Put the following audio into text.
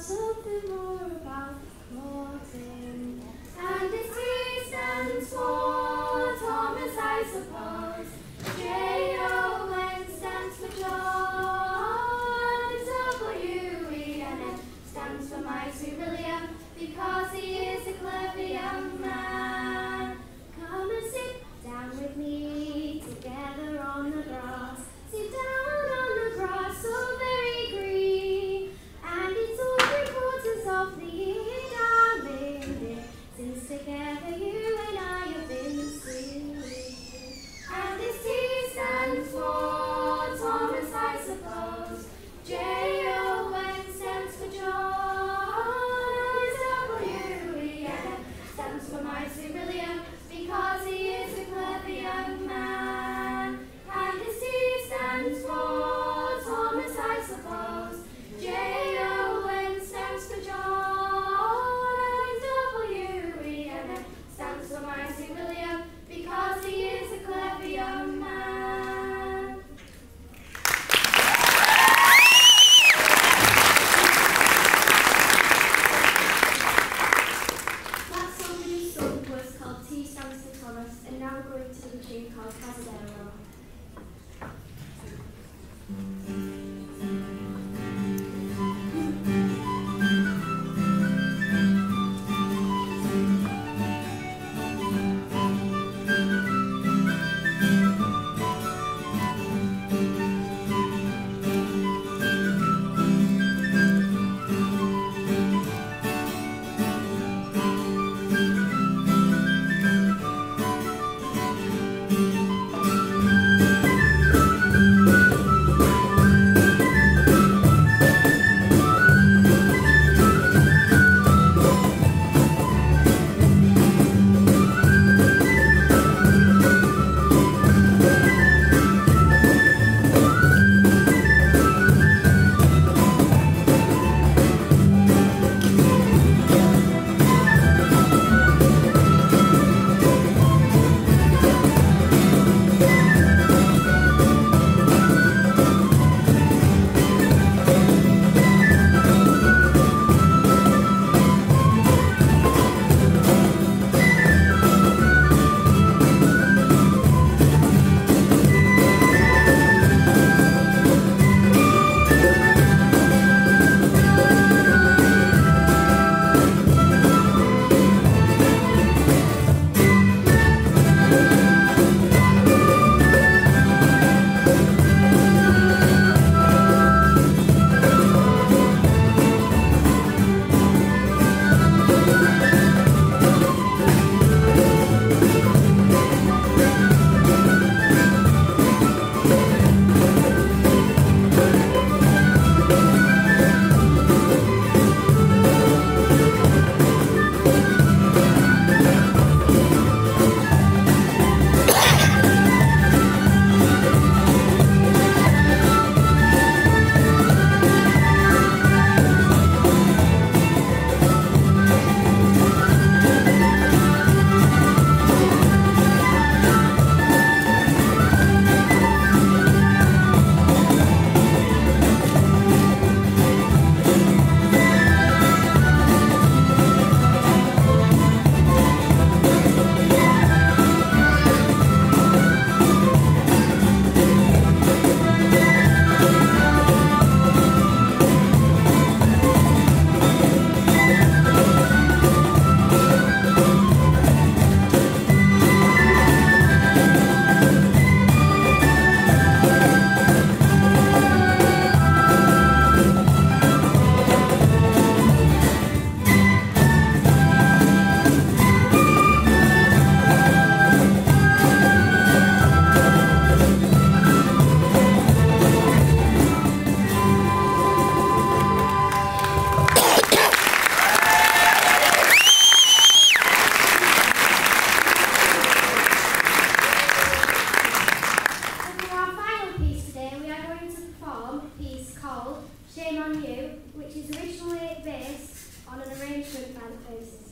something more about Martin. And his T stands for Thomas, I suppose. J-O-N stands for John. W-E-N-N stands for my sweet William, because he is a clever young man. Come and sit down with me together on the grass. Sit down on the grass, so very green. And it's all 3/4 of the year, darling dear, since together you and I have been seen. And this T stands for Thomas, I suppose. J-O-N stands for John. W-E-N stands for my sweet William, because he is a clever young man. And his T stands for Thomas, I suppose. J-O-N stands for John. And W-E-N stands for my sweet William, because he is a clever young man. That song we just sung was called T stands for Thomas, and now we're going to do a tune called Casadero. Shame on You, which is originally based on an arrangement by the Faces.